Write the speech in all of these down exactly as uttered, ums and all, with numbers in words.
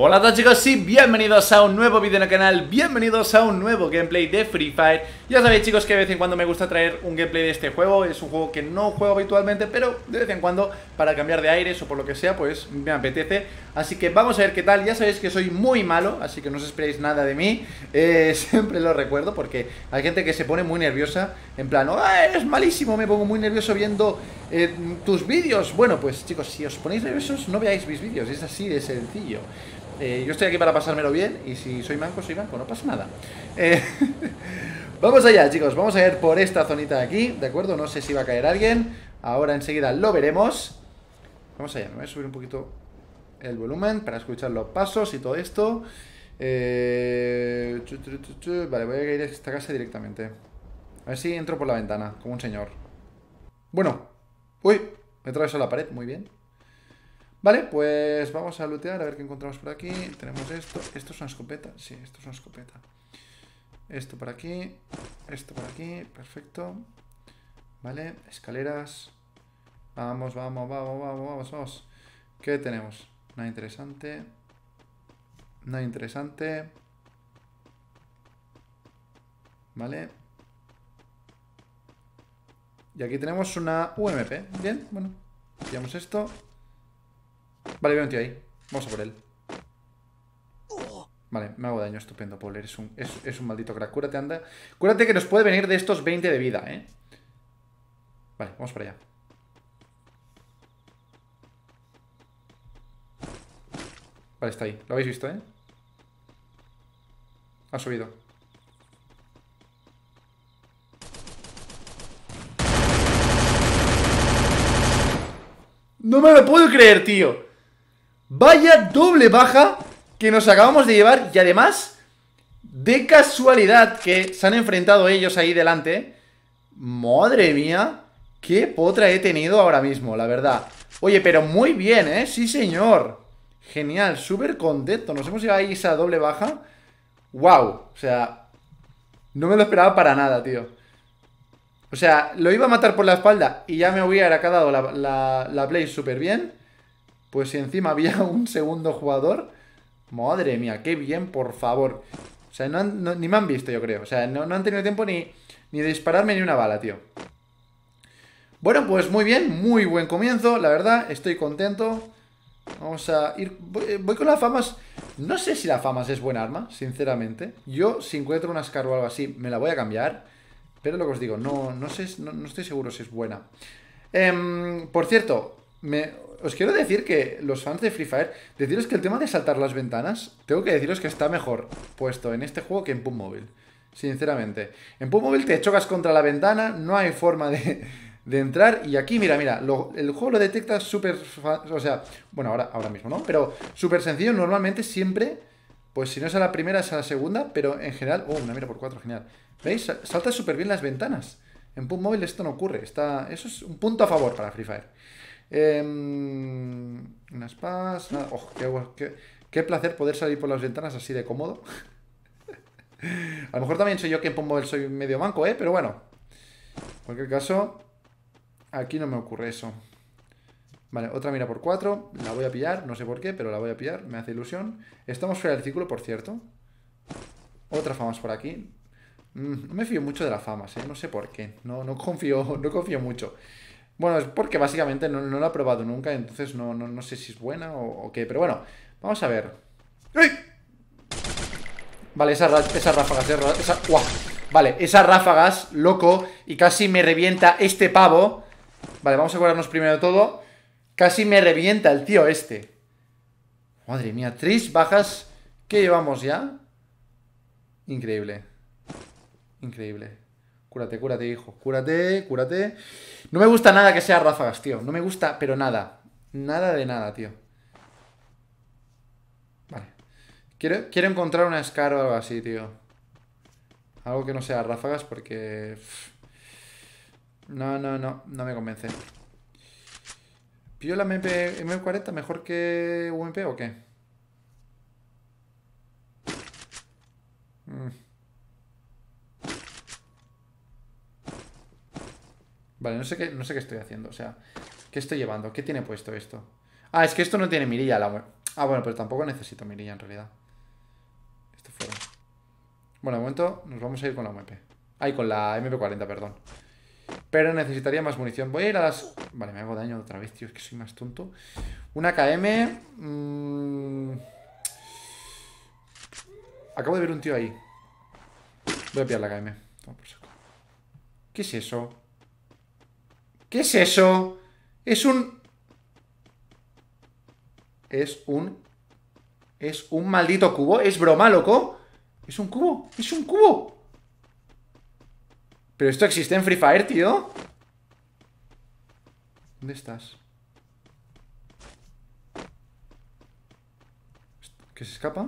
Hola a todos chicos y bienvenidos a un nuevo vídeo en el canal, bienvenidos a un nuevo gameplay de Free Fire. Ya sabéis chicos que de vez en cuando me gusta traer un gameplay de este juego, es un juego que no juego habitualmente, pero de vez en cuando para cambiar de aires o por lo que sea pues me apetece. Así que vamos a ver qué tal, ya sabéis que soy muy malo, así que no os esperéis nada de mí, eh, siempre lo recuerdo porque hay gente que se pone muy nerviosa, en plan, oh, eres malísimo, me pongo muy nervioso viendo eh, tus vídeos. Bueno pues chicos, si os ponéis nerviosos no veáis mis vídeos, es así de sencillo. Eh, yo estoy aquí para pasármelo bien y si soy manco, soy manco, no pasa nada. Eh, vamos allá, chicos, vamos a ir por esta zonita de aquí, ¿de acuerdo? No sé si va a caer alguien, ahora enseguida lo veremos. Vamos allá, me voy a subir un poquito el volumen para escuchar los pasos y todo esto. Eh, chu, chu, chu, chu. Vale, voy a ir a esta casa directamente. A ver si entro por la ventana, como un señor. Bueno, uy, me he atravesado la pared, muy bien. Vale, pues vamos a lootear, a ver qué encontramos por aquí. Tenemos esto, esto es una escopeta. Sí, esto es una escopeta. Esto por aquí, esto por aquí, perfecto. Vale, escaleras. Vamos, vamos, vamos, vamos, vamos, vamos. ¿Qué tenemos? Nada interesante. Nada interesante. Vale. Y aquí tenemos una U M P. Bien, bueno, pillamos esto. Vale, veo un tío ahí. Vamos a por él. Vale, me hago daño, estupendo, Paul. Es un, es, es un maldito crack. Cúrate, anda. Cúrate que nos puede venir de estos veinte de vida, ¿eh? Vale, vamos para allá. Vale, está ahí. Lo habéis visto, ¿eh? Ha subido. No me lo puedo creer, tío. Vaya doble baja que nos acabamos de llevar. Y además, de casualidad que se han enfrentado ellos ahí delante. Madre mía, qué potra he tenido ahora mismo, la verdad. Oye, pero muy bien, ¿eh? Sí, señor. Genial, súper contento. Nos hemos llevado ahí esa doble baja. Wow, o sea, no me lo esperaba para nada, tío. O sea, lo iba a matar por la espalda y ya me hubiera quedado la, la, la play súper bien. Pues si encima había un segundo jugador. Madre mía, qué bien, por favor. O sea, no han, no, ni me han visto, yo creo. O sea, no, no han tenido tiempo ni, ni de dispararme ni una bala, tío. Bueno, pues muy bien, muy buen comienzo, la verdad, estoy contento. Vamos a ir... Voy, voy con las famas. No sé si la famas es buena arma, sinceramente. Yo, si encuentro una Scar o algo así, me la voy a cambiar. Pero lo que os digo, no, no sé, no, no estoy seguro si es buena. Eh, por cierto, me... Os quiero decir que los fans de Free Fire, deciros que el tema de saltar las ventanas, tengo que deciros que está mejor puesto en este juego que en P U B Mobile. Sinceramente. En P U B Mobile te chocas contra la ventana, no hay forma de, de entrar. Y aquí, mira, mira, lo, el juego lo detecta súper... O sea, bueno, ahora, ahora mismo, ¿no? Pero súper sencillo, normalmente siempre... Pues si no es a la primera, es a la segunda, pero en general... Oh, una mira por cuatro, genial. ¿Veis? Salta súper bien las ventanas. En P U B Mobile esto no ocurre. Está... Eso es un punto a favor para Free Fire. Eh, unas pas. Nada. Oh, qué, qué, qué placer poder salir por las ventanas así de cómodo. A lo mejor también soy yo que en P U B Mobile soy medio manco, ¿eh? Pero bueno. En cualquier caso, aquí no me ocurre eso. Vale, otra mira por cuatro. La voy a pillar, no sé por qué, pero la voy a pillar. Me hace ilusión. Estamos fuera del círculo, por cierto. Otra famas por aquí. Mm, no me fío mucho de las famas, ¿eh? No sé por qué. No, no confío, no confío mucho. Bueno, es porque básicamente no, no lo he probado nunca, entonces no, no, no sé si es buena o, o qué. Pero bueno, vamos a ver. ¡Ay! Vale, esas, esas ráfagas, esa, ¡guau! Vale, esas ráfagas, loco. Y casi me revienta este pavo. Vale, vamos a curarnos primero de todo. Casi me revienta el tío este. Madre mía, tres bajas que llevamos ya. Increíble. Increíble. Cúrate, cúrate, hijo. Cúrate, cúrate. No me gusta nada que sea ráfagas, tío. No me gusta, pero nada. Nada de nada, tío. Vale. Quiero, quiero encontrar una Scar o algo así, tío. Algo que no sea ráfagas porque... No, no, no. No me convence. ¿Pillo la M P M cuarenta mejor que U M P o qué? Mm. Vale, no sé qué, no sé qué estoy haciendo, o sea, ¿qué estoy llevando? ¿Qué tiene puesto esto? Ah, es que esto no tiene mirilla, la... Ah, bueno, pero tampoco necesito mirilla en realidad. Esto fuera. Bueno, de momento nos vamos a ir con la U M P. Ay, con la M P cuarenta, perdón. Pero necesitaría más munición. Voy a ir a las... Vale, me hago daño otra vez, tío. Es que soy más tonto. Una K M. Mmm... Acabo de ver un tío ahí. Voy a pillar la K M. Toma por saco. ¿Qué es eso? ¿Qué es eso? Es un... Es un... Es un maldito cubo. Es broma, loco. Es un cubo. Es un cubo. Pero esto existe en Free Fire, tío. ¿Dónde estás? ¿Qué se escapa?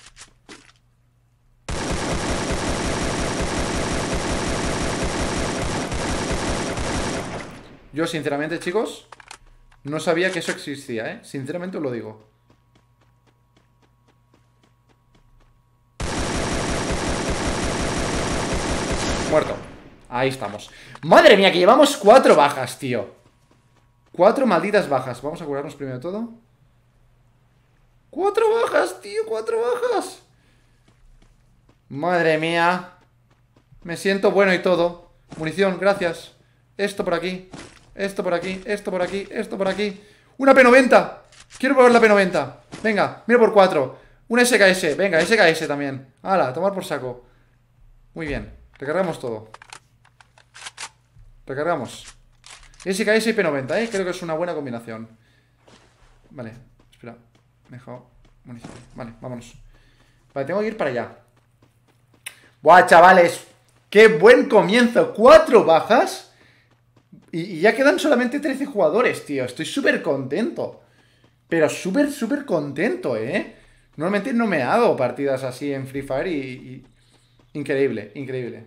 Yo, sinceramente, chicos, no sabía que eso existía, ¿eh? Sinceramente os lo digo. Muerto. Ahí estamos. ¡Madre mía, que llevamos cuatro bajas, tío! Cuatro malditas bajas. Vamos a curarnos primero de todo. ¡Cuatro bajas, tío! ¡Cuatro bajas! Madre mía. Me siento bueno y todo. Munición, gracias. Esto por aquí. Esto por aquí. Esto por aquí. Esto por aquí. ¡Una P noventa! Quiero probar la P noventa. Venga, mira por cuatro. Una S K S. Venga, S K S también. ¡Hala! Tomar por saco. Muy bien. Recargamos todo. Recargamos. S K S y P noventa, ¿eh? Creo que es una buena combinación. Vale, espera. Me he dejado munición. Vale, vámonos. Vale, tengo que ir para allá. ¡Buah, chavales! ¡Qué buen comienzo! Cuatro bajas. Y, y ya quedan solamente trece jugadores, tío. Estoy súper contento. Pero súper, súper contento, ¿eh? Normalmente no me hago partidas así en Free Fire y... y... Increíble, increíble.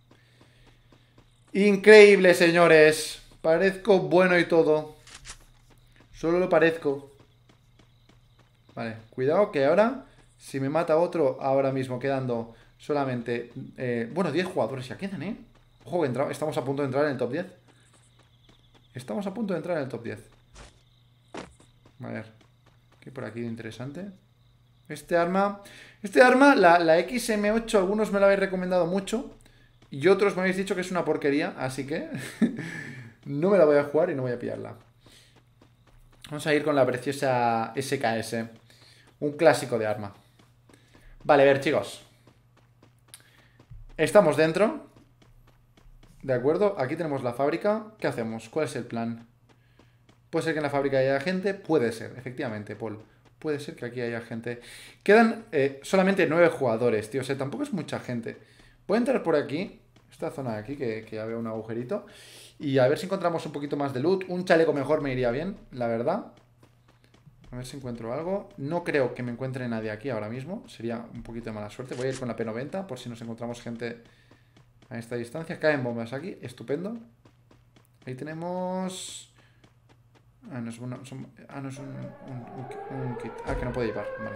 Increíble, señores. Parezco bueno y todo. Solo lo parezco. Vale, cuidado que ahora, si me mata otro, ahora mismo quedando solamente... Eh, bueno, diez jugadores ya quedan, ¿eh? Ojo que entra, estamos a punto de entrar en el top diez. Estamos a punto de entrar en el top diez. A ver, ¿qué por aquí de interesante? Este arma... Este arma, la, la X M ocho, algunos me la habéis recomendado mucho. Y otros me habéis dicho que es una porquería, así que... no me la voy a jugar y no voy a pillarla. Vamos a ir con la preciosa S K S. Un clásico de arma. Vale, a ver, chicos. Estamos dentro. De acuerdo, aquí tenemos la fábrica. ¿Qué hacemos? ¿Cuál es el plan? ¿Puede ser que en la fábrica haya gente? Puede ser, efectivamente, Paul. Puede ser que aquí haya gente. Quedan eh, solamente nueve jugadores, tío. O sea, tampoco es mucha gente. Voy a entrar por aquí. Esta zona de aquí, que, que ya veo un agujerito. Y a ver si encontramos un poquito más de loot. Un chaleco mejor me iría bien, la verdad. A ver si encuentro algo. No creo que me encuentre nadie aquí ahora mismo. Sería un poquito de mala suerte. Voy a ir con la P noventa por si nos encontramos gente a esta distancia. Caen bombas aquí. Estupendo. Ahí tenemos... Ah, no es, una, son... ah, no es un, un, un, un kit. Ah, que no puede llevar. Vale.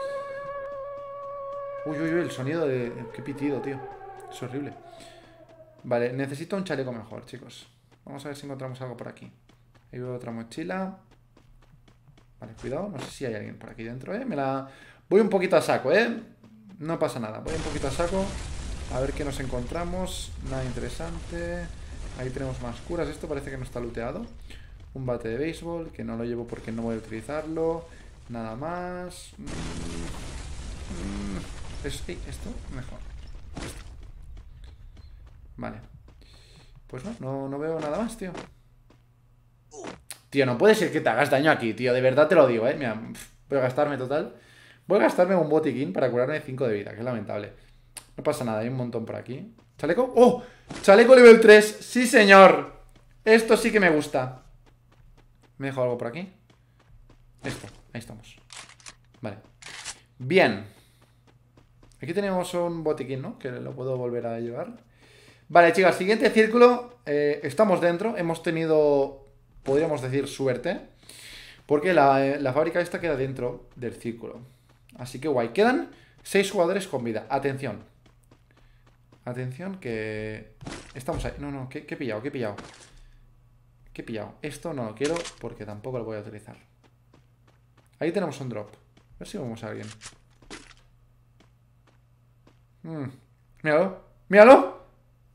Uy, uy, uy, el sonido de... Qué pitido, tío. Es horrible. Vale, necesito un chaleco mejor, chicos. Vamos a ver si encontramos algo por aquí. Ahí veo otra mochila. Vale, cuidado. No sé si hay alguien por aquí dentro, ¿eh? Me la... Voy un poquito a saco, ¿eh? No pasa nada. Voy un poquito a saco. A ver qué nos encontramos. Nada interesante. Ahí tenemos más curas. Esto parece que no está looteado. Un bate de béisbol, que no lo llevo porque no voy a utilizarlo. Nada más. Mm, mm, es, sí, esto mejor. Esto. Vale. Pues no, no, no veo nada más, tío. Tío, no puede ser que te hagas daño aquí, tío. De verdad te lo digo, eh. Mira, voy a gastarme total. Voy a gastarme un botiquín para curarme cinco de vida, que es lamentable. No pasa nada, hay un montón por aquí. ¿Chaleco? ¡Oh! ¡Chaleco nivel tres! ¡Sí, señor! Esto sí que me gusta. ¿Me dejo algo por aquí? Esto, ahí estamos. Vale. Bien. Aquí tenemos un botiquín, ¿no? Que lo puedo volver a llevar. Vale, chicas, siguiente círculo. eh, Estamos dentro. Hemos tenido, podríamos decir, suerte. Porque la, la fábrica esta queda dentro del círculo. Así que guay. Quedan seis jugadores con vida. Atención. Atención que... Estamos ahí. No, no, ¿qué, qué he pillado? ¿Qué he pillado? ¿Qué he pillado? Esto no lo quiero porque tampoco lo voy a utilizar. Ahí tenemos un drop. ver si vemos a alguien. Mm. Míralo. ¡Míralo!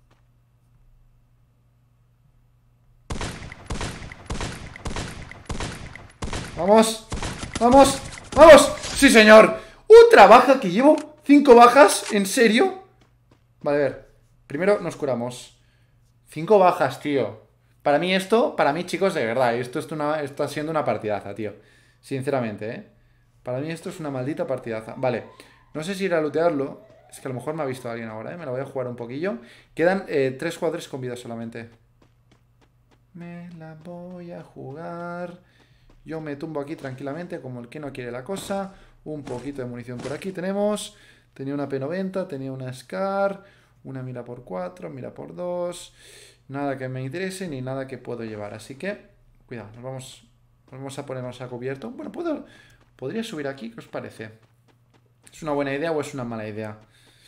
¡Vamos! ¡Vamos! ¡Vamos! ¡Sí, señor! ¡Otra baja que llevo! ¿Cinco bajas? ¿En serio? Vale, a ver. Primero nos curamos. Cinco bajas, tío. Para mí esto, para mí, chicos, de verdad, esto, es una, está siendo una partidaza, tío. Sinceramente, ¿eh? Para mí esto es una maldita partidaza. Vale. No sé si ir a lootearlo. Es que a lo mejor me ha visto alguien ahora, ¿eh? Me la voy a jugar un poquillo. Quedan eh, tres jugadores con vida solamente. Me la voy a jugar. Yo me tumbo aquí tranquilamente, como el que no quiere la cosa. Un poquito de munición por aquí tenemos. Tenía una P noventa, tenía una Scar, una mira por cuatro, mira por dos. Nada que me interese ni nada que puedo llevar. Así que, cuidado, nos vamos, nos vamos a ponernos a cubierto. Bueno, puedo, podría subir aquí, ¿qué os parece? ¿Es una buena idea o es una mala idea?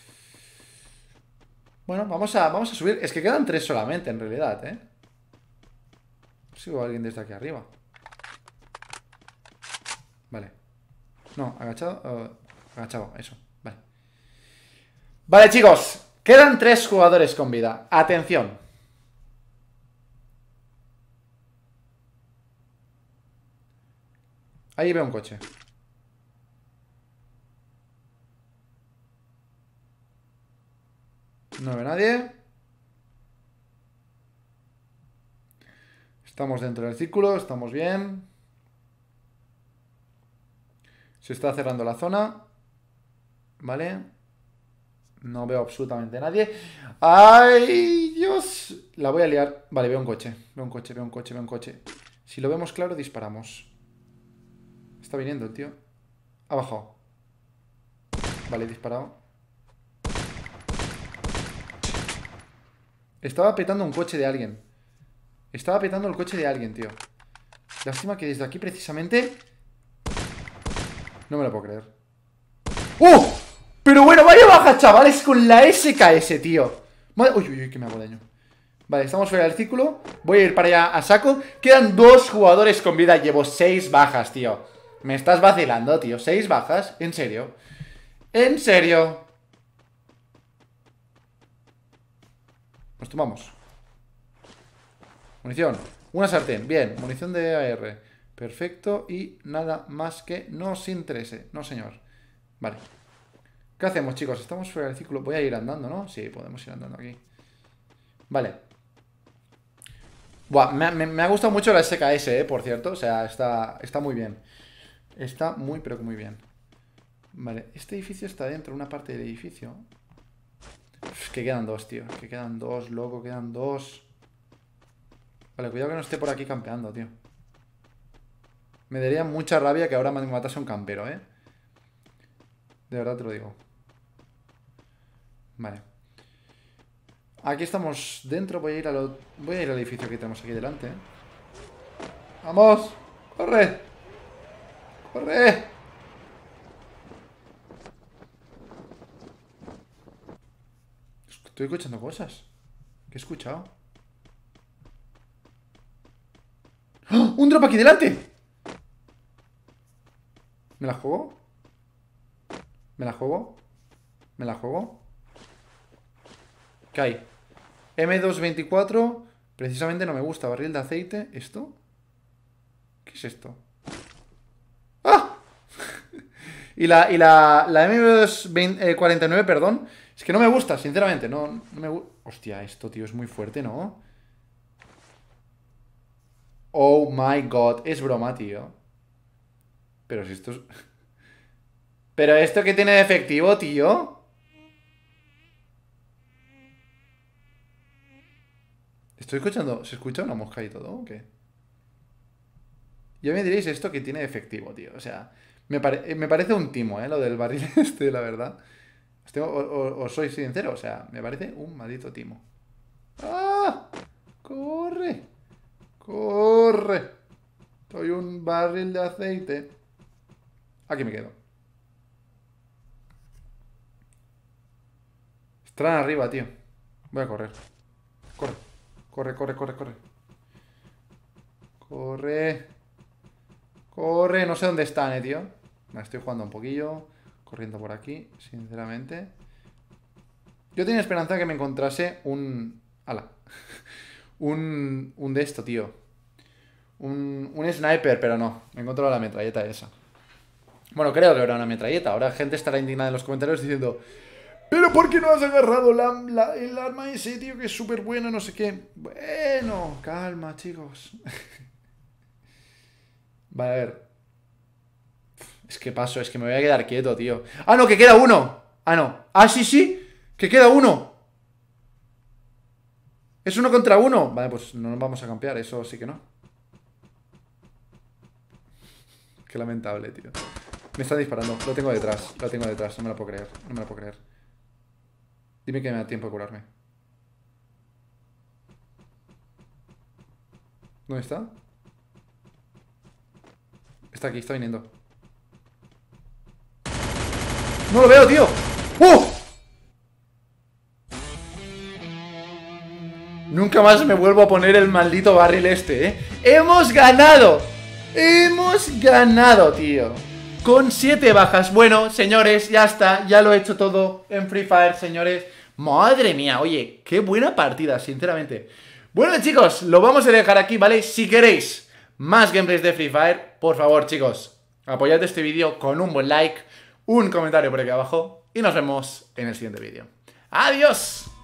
Bueno, vamos a, vamos a subir. Es que quedan tres solamente, en realidad, ¿eh? Sigo a alguien desde aquí arriba. Vale. No, agachado. Uh, agachado, eso. Vale. Vale, chicos. Quedan tres jugadores con vida. Atención. Ahí veo un coche. No ve nadie. Estamos dentro del círculo, estamos bien. Se está cerrando la zona. Vale. No veo absolutamente nadie. ¡Ay, Dios! La voy a liar. Vale, veo un coche. Veo un coche, veo un coche, veo un coche. Si lo vemos claro, disparamos. Está viniendo el tío. Ha bajado. Vale, disparado. Estaba petando un coche de alguien. Estaba petando el coche de alguien, tío. Lástima que desde aquí precisamente... No me lo puedo creer. ¡Oh! Pero bueno, vaya baja, chavales, con la S K S, tío. Madre... Uy, uy, uy, que me hago daño. Vale, estamos fuera del círculo. Voy a ir para allá a saco. Quedan dos jugadores con vida. Llevo seis bajas, tío. Me estás vacilando, tío. ¿Seis bajas? ¿En serio? ¿En serio? Nos tomamos. Munición. Una sartén. Bien. Munición de A R. Perfecto. Y nada más que nos interese. No, señor. Vale. ¿Qué hacemos, chicos? Estamos fuera del círculo. Voy a ir andando, ¿no? Sí, podemos ir andando aquí. Vale. Buah, me, me, me ha gustado mucho la S K S, eh, por cierto. O sea, está, está muy bien. Está muy, pero que muy bien. Vale, este edificio está dentro, una parte del edificio. Uf, que quedan dos, tío. Que quedan dos, loco, quedan dos. Vale, cuidado que no esté por aquí campeando, tío. Me daría mucha rabia que ahora me matase un campero, ¿eh? De verdad te lo digo. Vale. Aquí estamos dentro. Voy a ir a lo... Voy a ir al edificio que tenemos aquí delante, ¿eh? ¡Vamos! ¡Corre! ¡Corre! Estoy escuchando cosas. ¿Qué he escuchado? ¡Oh! ¡Un drop aquí delante! ¿Me la juego? ¿Me la juego? ¿Me la juego? ¿Qué hay? M doscientos veinticuatro. Precisamente no me gusta. Barril de aceite. ¿Esto? ¿Qué es esto? ¡Ah! y la, y la, la M doscientos cuarenta y nueve, perdón. Es que no me gusta, sinceramente. No, no me gusta. Hostia, esto, tío, es muy fuerte, ¿no? Oh my god. Es broma, tío. Pero si esto es... ¿Pero esto qué tiene de efectivo, tío? Estoy escuchando... ¿Se escucha una mosca y todo o qué? Ya me diréis esto que tiene de efectivo, tío. O sea, me, pare... me parece un timo, ¿eh? Lo del barril este, la verdad. Os, tengo... o, o, os soy sincero, o sea, me parece un maldito timo. ¡Ah! ¡Corre! ¡Corre! Soy un barril de aceite. Aquí me quedo. Están arriba, tío. Voy a correr. Corre. Corre, corre, corre, corre. Corre. Corre. No sé dónde están, eh, tío. Me estoy jugando un poquillo. Corriendo por aquí, sinceramente. Yo tenía esperanza de que me encontrase un... ¡Hala! un... Un de esto, tío. Un, un sniper, pero no. Me he encontrado la metralleta esa. Bueno, creo que era una metralleta. Ahora gente estará indignada en los comentarios diciendo... ¿Pero por qué no has agarrado la, la, el arma ese, tío? Que es súper bueno, no sé qué. Bueno, calma, chicos. Vale, a ver. Es que paso, es que me voy a quedar quieto, tío. ¡Ah, no, que queda uno! Ah, no. ¡Ah, sí, sí! ¡Que queda uno! ¿Es uno contra uno? Vale, pues no nos vamos a campear, eso sí que no. Qué lamentable, tío. Me está disparando, lo tengo detrás. Lo tengo detrás, no me lo puedo creer. No me lo puedo creer. Dime que me da tiempo de curarme. ¿Dónde está? Está aquí, está viniendo. ¡No lo veo, tío! ¡Uh! Nunca más me vuelvo a poner el maldito barril este, ¿eh? ¡Hemos ganado! ¡Hemos ganado, tío! Con siete bajas. Bueno, señores, ya está. Ya lo he hecho todo en Free Fire, señores. Madre mía, oye, qué buena partida, sinceramente. Bueno, chicos, lo vamos a dejar aquí, ¿vale? Si queréis más gameplays de Free Fire, por favor, chicos, apoyad este vídeo con un buen like, un comentario por aquí abajo y nos vemos en el siguiente vídeo. ¡Adiós!